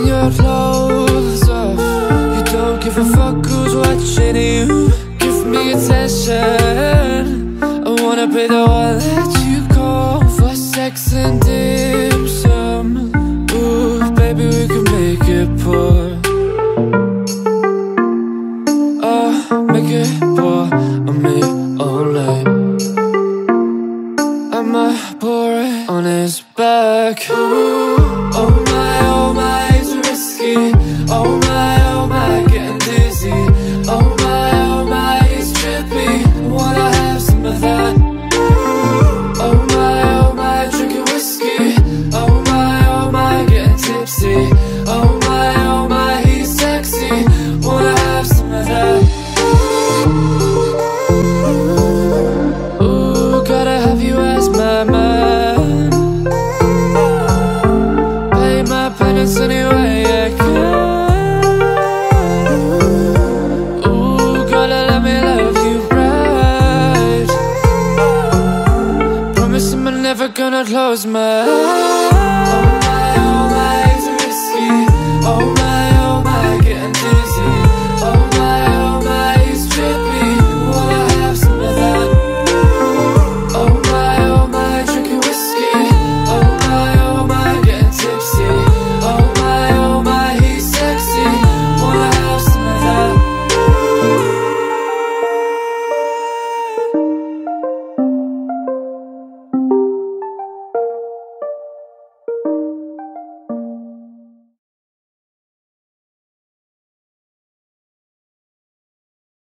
taking your clothes off. You don't give a fuck who's watching you. Give me attention. I wanna be the one that you call for sex and dim sum. Ooh, baby, we can make it pour. Oh, make it pour on me all night. I'ma pour it on his back. Ooh, oh my, it's risky. Oh my, getting dizzy. Oh my, it's trippy. Wanna have some of that. Oh my, drinking whiskey. Oh my, getting tipsy. Oh my, he's sexy. Wanna have some of that. Ooh, gotta have you as my man. Pay my penance any way I can. Ooh, gotta let me love you right. Promise I'm never gonna close my eyes.